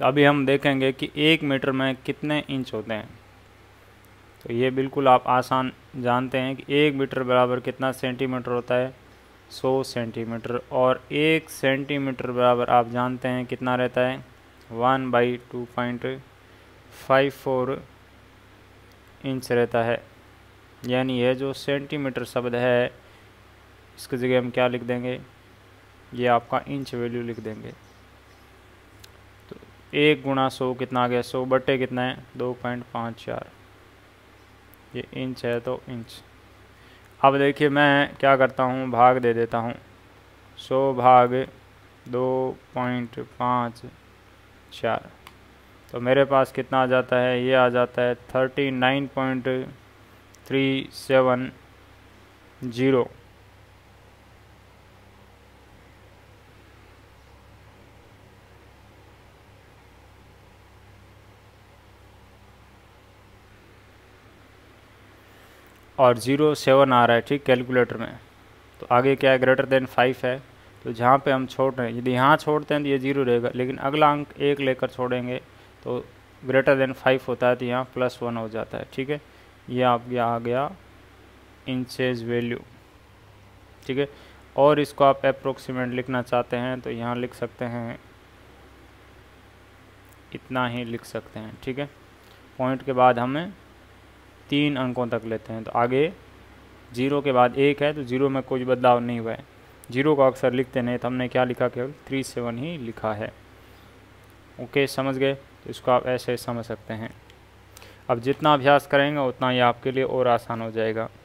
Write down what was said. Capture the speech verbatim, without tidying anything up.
तो अभी हम देखेंगे कि एक मीटर में कितने इंच होते हैं। तो ये बिल्कुल आप आसान जानते हैं कि एक मीटर बराबर कितना सेंटीमीटर होता है, सौ सेंटीमीटर। और एक सेंटीमीटर बराबर आप जानते हैं कितना रहता है, one by two point five four inch रहता है। यानी यह जो सेंटीमीटर शब्द है इसकी जगह हम क्या लिख देंगे, ये आपका इंच वैल्यू लिख देंगे। तो एक गुणा सौ कितना आ गया, सौ बट्टे कितना है, दो पॉइंट पाँच चार, ये इंच है तो इंच। अब देखिए मैं क्या करता हूँ, भाग दे देता हूँ, सौ भाग दो पॉइंट पाँच चार, तो मेरे पास कितना आ जाता है, ये आ जाता है thirty nine point three seven zero. और ज़ीरो सेवन आ रहा है, ठीक, कैलकुलेटर में। तो आगे क्या है, ग्रेटर देन फाइव है। तो जहाँ पे हम छोड़ रहे हैं, यदि यहाँ छोड़ते हैं तो ये ज़ीरो रहेगा, लेकिन अगला अंक एक लेकर छोड़ेंगे तो ग्रेटर देन फाइव होता है, तो यहाँ प्लस वन हो जाता है। ठीक है, ये आप गया आ गया इंचेज वैल्यू। ठीक है, और इसको आप अप्रोक्सीमेट लिखना चाहते हैं तो यहाँ लिख सकते हैं, इतना ही लिख सकते हैं। ठीक है, पॉइंट के बाद हमें तीन अंकों तक लेते हैं। तो आगे जीरो के बाद एक है, तो जीरो में कोई बदलाव नहीं हुआ है, जीरो को अक्सर लिखते नहीं, तो हमने क्या लिखा, केवल थ्री सेवन ही लिखा है। ओके, समझ गए? तो इसको आप ऐसे समझ सकते हैं। अब जितना अभ्यास करेंगे उतना ही आपके लिए और आसान हो जाएगा।